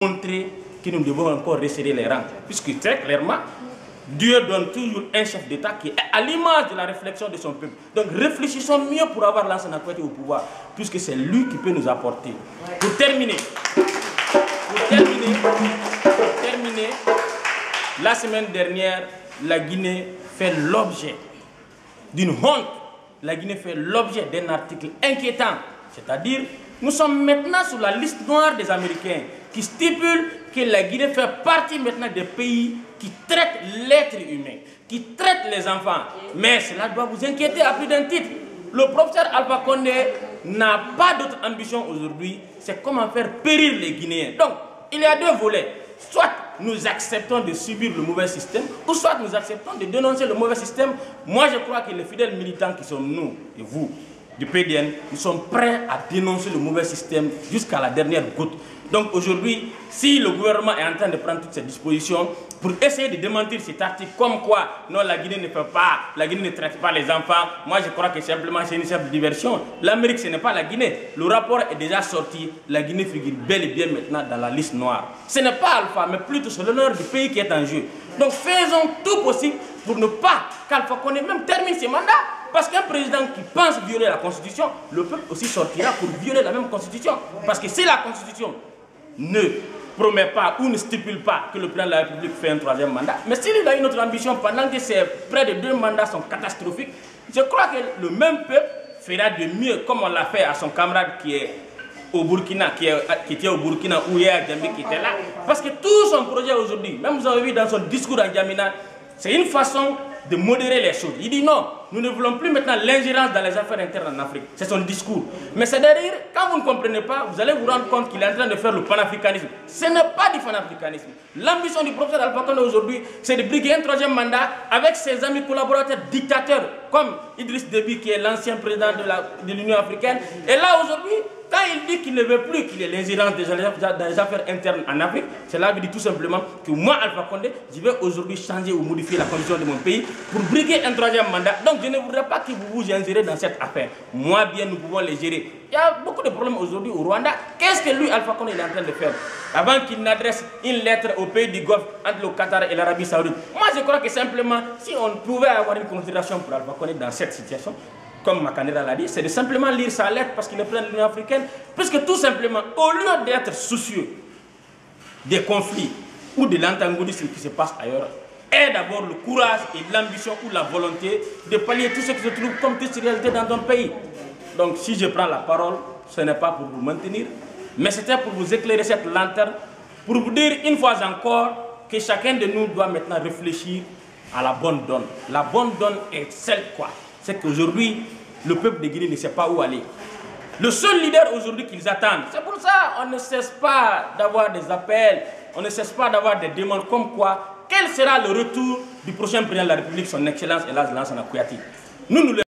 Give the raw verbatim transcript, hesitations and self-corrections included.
montrer que nous devons encore resserrer les rangs. Puisque très clairement, Dieu donne toujours un chef d'État qui est à l'image de la réflexion de son peuple. Donc réfléchissons mieux pour avoir Lansana Kouyaté au pouvoir, puisque c'est lui qui peut nous apporter. Pour terminer, pour terminer, pour terminer, la semaine dernière, la Guinée fait l'objet d'une honte. La Guinée fait l'objet d'un article inquiétant. C'est-à-dire, nous sommes maintenant sur la liste noire des Américains qui stipule que la Guinée fait partie maintenant des pays qui traitent l'être humain, qui traitent les enfants. Mais cela doit vous inquiéter à plus d'un titre. Le professeur Alpha Condé n'a pas d'autre ambition aujourd'hui, c'est comment faire périr les Guinéens. Donc, il y a deux volets. Soit nous acceptons de subir le mauvais système, ou soit nous acceptons de dénoncer le mauvais système. Moi, je crois que les fidèles militants qui sont nous et vous, du P D N, nous sommes prêts à dénoncer le mauvais système jusqu'à la dernière goutte. Donc aujourd'hui, si le gouvernement est en train de prendre toutes ces dispositions pour essayer de démentir cet article comme quoi non, la Guinée ne fait pas, la Guinée ne traite pas les enfants, moi je crois que simplement c'est une simple diversion. L'Amérique, ce n'est pas la Guinée. Le rapport est déjà sorti. La Guinée figure bel et bien maintenant dans la liste noire. Ce n'est pas Alpha, mais plutôt c'est l'honneur du pays qui est en jeu. Donc faisons tout possible pour ne pas qu'Alpha Condé même termine ses mandats. Parce qu'un président qui pense violer la Constitution, le peuple aussi sortira pour violer la même Constitution. Parce que si la Constitution ne promet pas ou ne stipule pas que le président de la République fait un troisième mandat, mais s'il a une autre ambition pendant que ces près de deux mandats sont catastrophiques, je crois que le même peuple fera de mieux, comme on l'a fait à son camarade qui est au Burkina, qui, est, qui était au Burkina ou hier à Djambi qui était là. Parce que tout son projet aujourd'hui, même vous avez vu dans son discours en Djamina, c'est une façon de modérer les choses. Il dit non, nous ne voulons plus maintenant l'ingérence dans les affaires internes en Afrique. C'est son discours. Mais c'est derrière, quand vous ne comprenez pas, vous allez vous rendre compte qu'il est en train de faire le panafricanisme. Ce n'est pas du panafricanisme. L'ambition du professeur Alpha Condé aujourd'hui, c'est de briguer un troisième mandat avec ses amis collaborateurs dictateurs, comme Idriss Déby, qui est l'ancien président de l'Union africaine. Et là aujourd'hui, quand il dit qu'il ne veut plus qu'il y ait l'ingérence dans les affaires internes en Afrique, cela veut dire tout simplement que moi, Alpha Condé, je vais aujourd'hui changer ou modifier la constitution de mon pays pour briguer un troisième mandat. Donc je ne voudrais pas que vous vous ingérez dans cette affaire. Moi bien, nous pouvons les gérer. Il y a beaucoup de problèmes aujourd'hui au Rwanda. Qu'est-ce que lui, Alpha Condé, est en train de faire? Avant qu'il n'adresse une lettre au pays du Golfe entre le Qatar et l'Arabie Saoudite. Moi je crois que simplement, si on pouvait avoir une considération pour Alpha Condé dans cette situation, comme Makanera l'a dit, c'est de simplement lire sa lettre parce qu'il est plein de l'Union africaine, puisque tout simplement, au lieu d'être soucieux des conflits ou de l'antagonisme qui se passe ailleurs, ait d'abord le courage et l'ambition ou la volonté de pallier tout ce qui se trouve comme toute réalité dans ton pays. Donc si je prends la parole, ce n'est pas pour vous maintenir, mais c'était pour vous éclairer cette lanterne, pour vous dire une fois encore que chacun de nous doit maintenant réfléchir à la bonne donne. La bonne donne est celle quoi? C'est qu'aujourd'hui, le peuple de Guinée ne sait pas où aller. Le seul leader aujourd'hui qu'ils attendent, c'est pour ça qu'on ne cesse pas d'avoir des appels, on ne cesse pas d'avoir des demandes comme quoi, quel sera le retour du prochain président de la République, son Excellence Lansana Kouyaté. Nous, nous